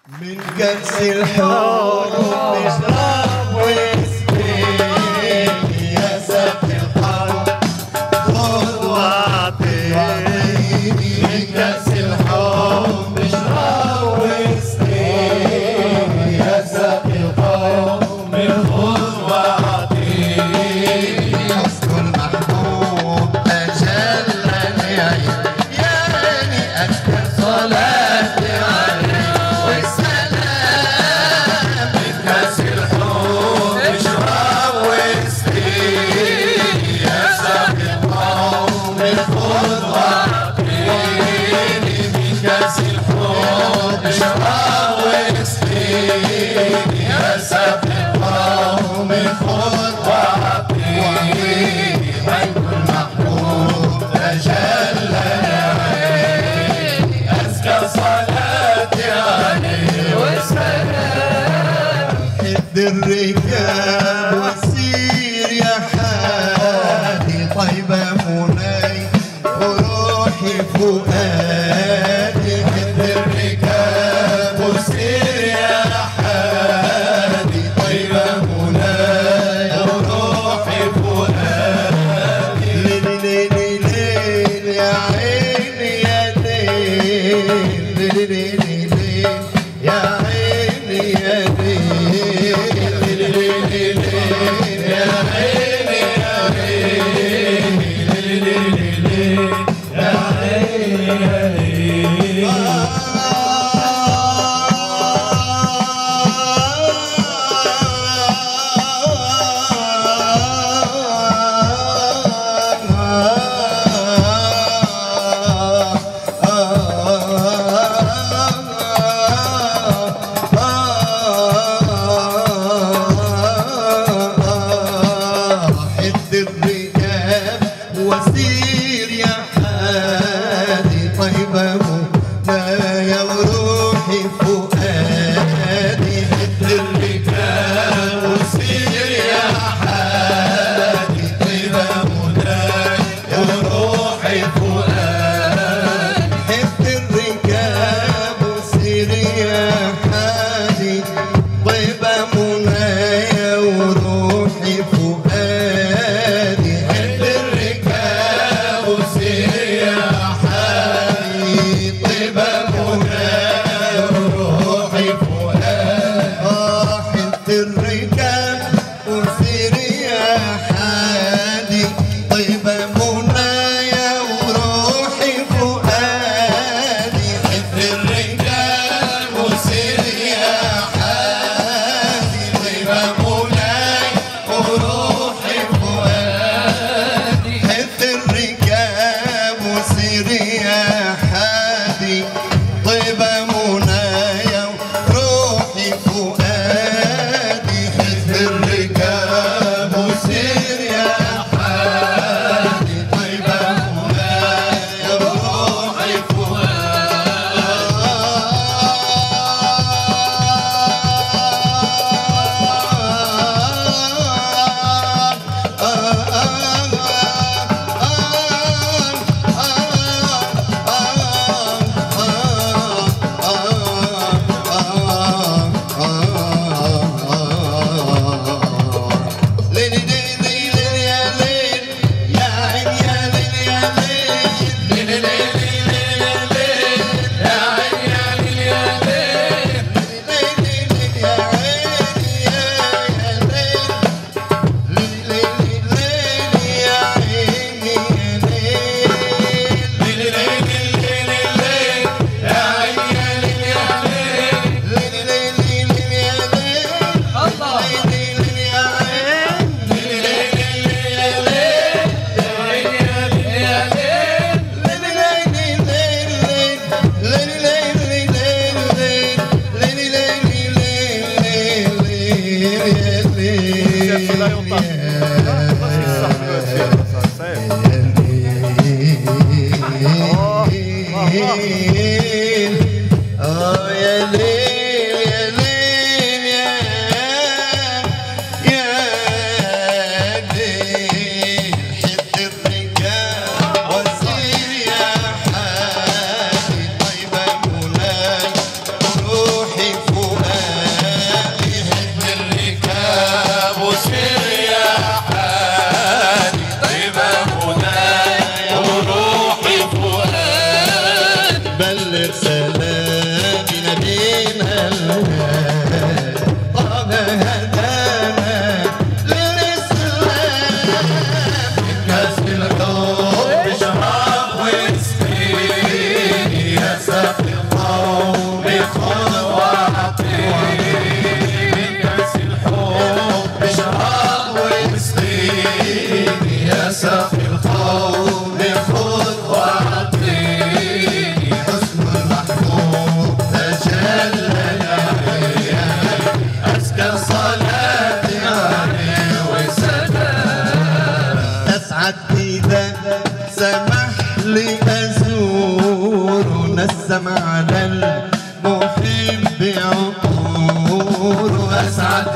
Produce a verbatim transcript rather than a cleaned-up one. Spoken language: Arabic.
من كأس الحب نشرب ويسقيني يا سقي القلب خذ واعطيني. من كأس الحب نشرب ويسقيني يا سقي القلب خذ واعطيني. حسن المحبوب أجلني يا عيني أذكر صلاتي عليه الركاب وسير يا حادي طيبة مناي وروحي فؤادي. حد الركاب وسير يا حادي طيبة مناي وروحي فؤادي. ليل ليل ليل يا عيني يا ليل ليل ليل يا عيني يا ليل وسير يا حادي طيبة منايا وروحي فؤادي. حد الركاب وسير يا حادي طيبة منايا وروحي فؤادي. حد الركاب وسير يا حادي طيبة منايا وروحي فؤادي. الركاب وسير يا حادي طيبة منايا وروحي فؤادي. حب الركاب وسير يا حادي طيبة منايا وروحي فؤادي. حب الركاب وسير يا حادي طيبة منايا وروحي فؤادي. الركاب وسير يا حادي طيبة منايا وروحي فؤادي. بلغ سلامي نبينا الهادي طه هدانا للإسلام من كأس الحب اشرب واسقيني يا ساقي القوم خذ واعطيني من كأس الحب اشرب واسقيني يا ساقي القوم خذ واعطيني حسن المحبوب تجلى عليا أزكى صلاة عليه وسلام أسعد إذا سمح لي أزور نسم على المحب عطور أسعد